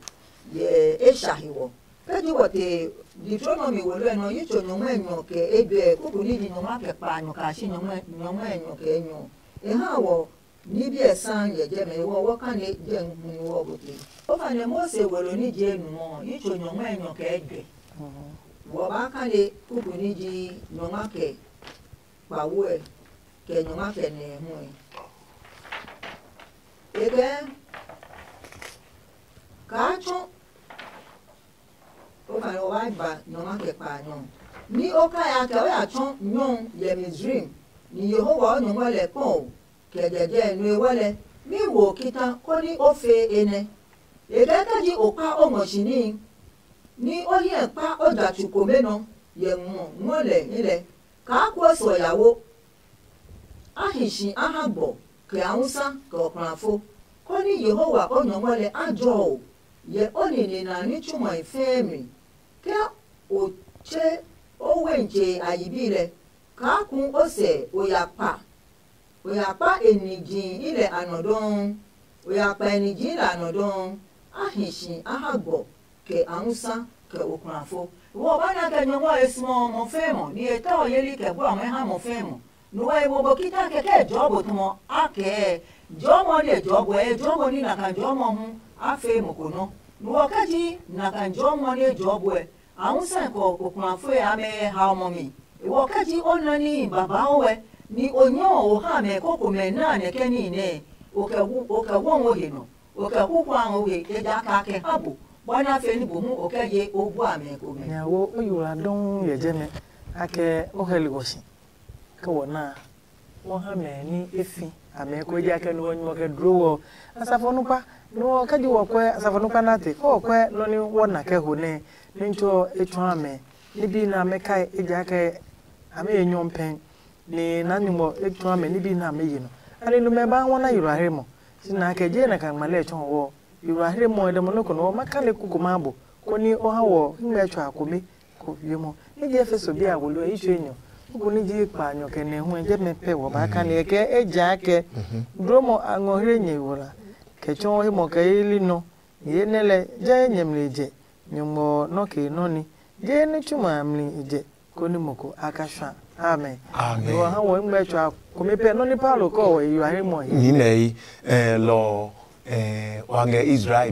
ye eshahiwo pedi wote Deuteronomy wolo eno yicho nyomo enyo ke ebe kuku ni di nyomo ke pa anyo ka shi nyomo enyo ke enyo e ha wo ni bi esan ye je me wo kan le je nhu wo bote o fa ne Mose wolo ni je enu mo yicho nyomo enyo ke ebe wo ba kan le kuku ni di nyomo ke pa wo e ke nyomo ke ne hu ebe ka cho o fa o ba nyoma ke pa nyon ni o ka ya ke o ya chon nyon ye Misrim ni Yehowa nyoma le pon ke jeje nu ewole mi wo kita ko ni o fe ene e ga ka ji o pa o mo shini ni o ye pa o da chuko meno ye mo le ile ka ko so yawo ahishi ahagbo ke ansa ke okrafo ko ni Yehowa o nyoma le ajo ye onini na ni chuma ifemi ke o che o wenje ayibile ka kun ose oyapa enijin ile anodon oya pa ni jila no don ahishin ahagbo ke ansa ke okunafo wo bana ke nyomo esmo mo femo ni eta oyeli ke bo ame ha mo femo no wa wo bokita ke jobo tumo ake jomo le jobo ni na kan jomo hu afe mo kono no wa kaji na kan jomo ni jobo ansa ko okunafo ame ha mo mi wo kaji onani baba owe ni onyo o ha me koko me na ne ke ni ne o ka wo wo he no o ka ku kwa wo he e da ka ke habo bwana fe ni bomu o ka ye o bu ame ko me ya wo oyura don ye je me ake o heli gosi ka wona wo ha me ni efi ame ko ja ke no onyo ke drowo asafo no pa no ka di wo kwe asafo no pa na te ko kwe no ni wona ke ho ne ncho etu ame ni bi na me kai e ja ke ame enyo pen ni nanimo etu ame ni bi na me yi no ani no me ba wona yura hemo sina ke je na kan male chon wo yura hemo de mo no ko no maka le kuku mabo ko ni o ha wo nme etu akome ko yemo ni je feso bi awolo isu enyo ko ni ji pa anyo ke ne hu je me pe wo ba kan le ke eja ke dromo angohre nye wora ke chon hemo ke ili no ye nele je nyemleje nyumo no ke no ni je ni chuma amli je ko ni moko akashwa amen amen wo ha wo ngbe twa ko me pe no ni palo ko wo yu ahe mo ni nei lo wange Israel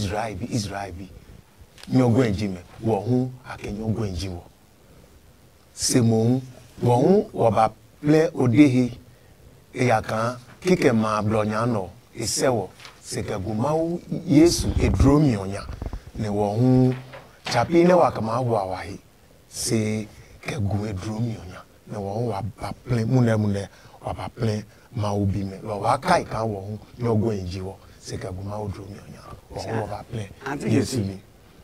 bi nyogo enjime wo hu akenyogo enjiwo semon wo hu wo ba ple odehi eyakan kike ma blonya no esewo sekagumau Yesu edromi onya ne wo hu chapi ne wakama wo awahi se kegu edromi onya ne wo wa ba ple mune wa ba ple ma obi me lo wa kai kan wo no go enjiwo se kaguma odromi onya wo ba ple Yesu ni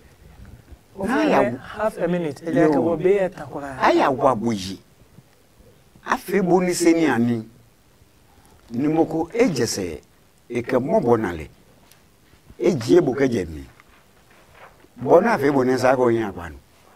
half a minute ele ka wo be etakora aya wa boyi afi boni seni ani ni moko ejese eke mobonale ejie bokeje mi bona afi boni sa ko yin apanu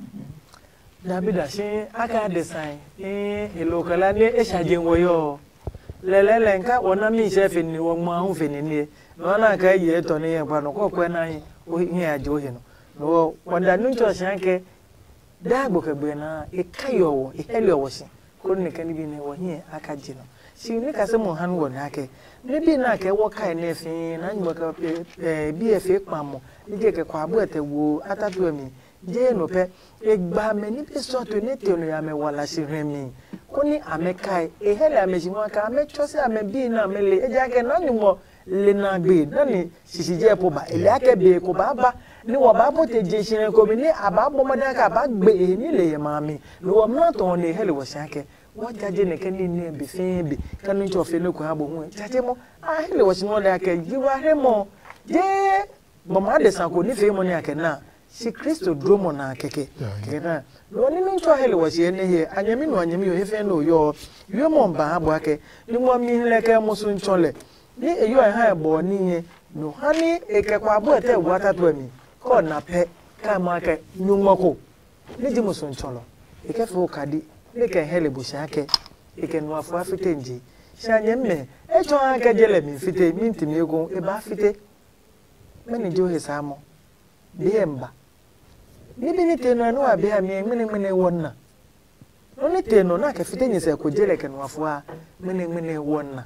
Dabida shi aka design elokala ni eshaje woyo lelele nka wona mi chef ni wo mo ahun fe ni na ka ye to ni yan pa no ko kwe na yin o yin aje o hin no wanda nu cho shanke dagbo ke gbe na e kayo wo e heli wo shi ko ni kan bi ni wo yin aka jino shi ni ka se mo han wo na ke ni bi na ke wo kai na fi na nyi ka bi e fe pamo ni je ke kwa abu ete wo atatu mi je no pe egba me ni pe so to ne te no ya me wala si remi ko ni amekai e hele ameji mo aka me chose ame bi na me le eja ke no ni mo le na gbe na ni sisije po ba ele ake be ko ba ni wo ba bo te je shin ko mi ni aba bo mo da ka ba gbe ni le ye ma mi lo wo na to ni hele wo shake wo jaje ne ke ni ni be fin bi kan ni to fe no ko ha bo hu jaje mo a hele wo shin wo da ke jiwa he mo je mo ma de san ko ni fe mo ni ake na si Kristo dromo na keke keke lo ni ncho hele wasi ene he anyami no anyami yo hefe no yo mo mba abo ake ni mo mi leke mo so nchole ni eyo ha ebo ni ye no hani eke kwa abo ete wata to mi ko na pe ka ma ke nyumoko ni ji mo so ncholo eke fe okadi ni ke hele bo sha ake eke no afu afite nji sha nyemme e cho ake jele mi fite mi ntimi ego e ba fite meni jo he samo biemba nibi ni teno no abia mi mene wonna no ni teno na ka fite nyi se ko jele ke no afua mene wonna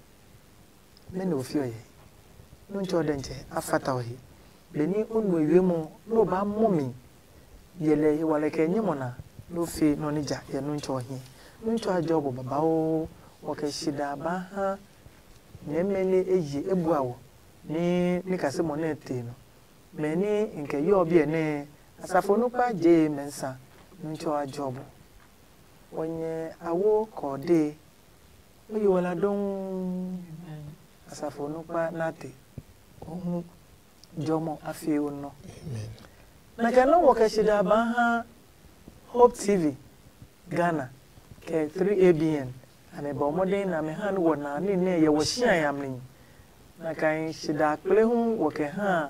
mene ofio ye no ncho denche afata ohi beni onu ewemo no ba momi yele wale ke nyimo na no fi no ni ja ye no ncho ohi no ncho ajobo baba o o ke shida ba ha nyemene eji ebuawo ni ka se mo na teno meni nke yo bi ene asafo no pa je mensa ncho ajobo onye awo kode oyi wala don asafo no pa nate ohun jomo afi ono amen na kana wo ka shida ba ha Hope TV Ghana ke 3ABN ame ba modern na me han wo na ni ne ye wo hia yam ni na kan shida kle hu wo ke ha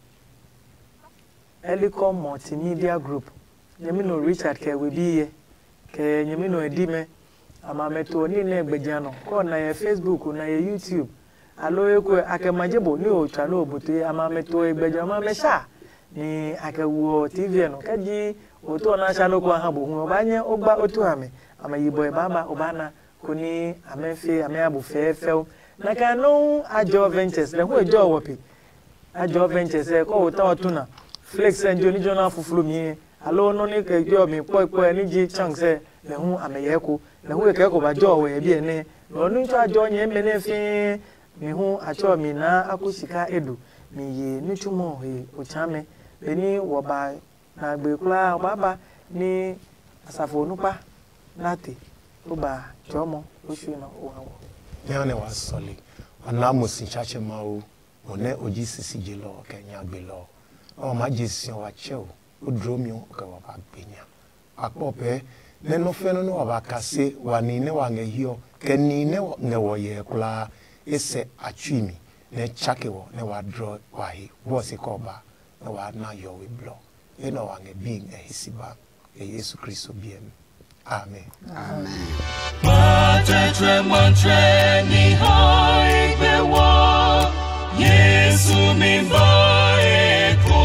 Elicom Multimedia Group Nyemino Richard ke we biye ke Nyemino Edime ama meto ni na egbeja no ko na ye Facebook na ye YouTube alo eko akemajebo ni o twa no obuto amameto egbejo amamesha ni akawo TV no kaji oto na sha loko ha bo hu obanye ogba oto ame amayibo e baba obana koni amefe ameabu fefew na kanu ajo ventures le hu ejo wopi ajo ventures e ko ota otuna flex enjo ni jona fufulu mi alo no ni ke jo mi po ni ji chance le hu ameyeko le hu ke ko ba jo we bi ene no nu to ajo nye mene fi mi hu acho mi na akusika edu mi ye ni tumo he ochame beni wo ba na gbe kula baba ni asafo nupa lati o ba jomo osu na o hawo ne ne wa soli ona mo sin chache ma o one oji sisi je lo kenya gbe lo o ma je sin wa che o dro mi o ka wa ba gbenya apope ne no fe no wa ba kase wa ni ne wa nge hio ke ni ne nge wo ye kula ese atwimi ne chake wo ne wa draw wa hi wo se ko ba ne wa na yo we blow e no wa nge being e hisiba e Yesu Kristo biem. Amen. Amen. Matetre mantre ni hai bewa Yesu mimba eko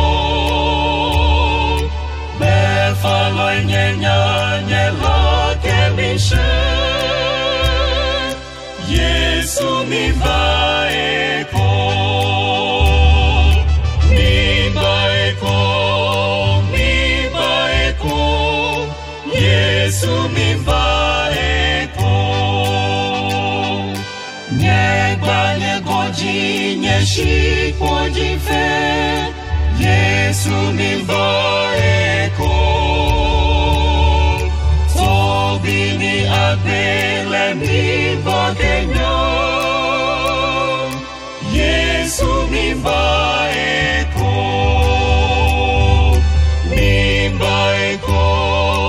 Befalo nyenya nyela kemishe Yesu mimba eko Yesu mimba eko Nyegba nyegoji nyeshi poji fe Yesu mimba eko Tobini abele mimba kenya Yesu mimba eko Mimba eko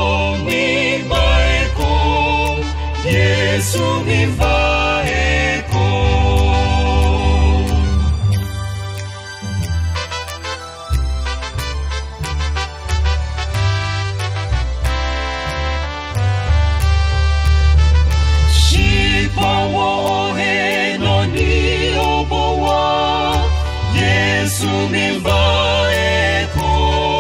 Yesu mimba eko Shipa wo he no ni obowa Yesu mimba eko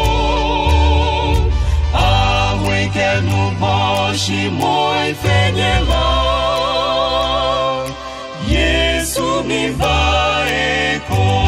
Aweke nuboshi moi fenyela Yesu mimba eko